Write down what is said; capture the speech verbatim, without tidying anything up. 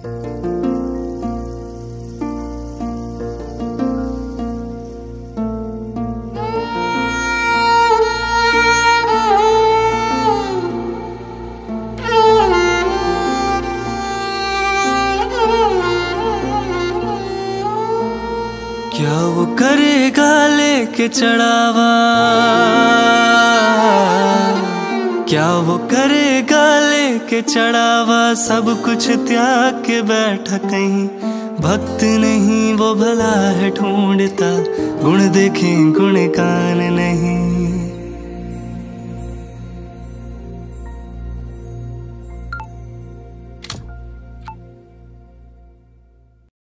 क्या वो करेगा लेके चढ़ावा, क्या वो करेगा लेके चढ़ावा, सब कुछ त्याग के बैठा कहीं। भक्त नहीं वो भला है ढूंढता, गुण देखें गुण गान नहीं।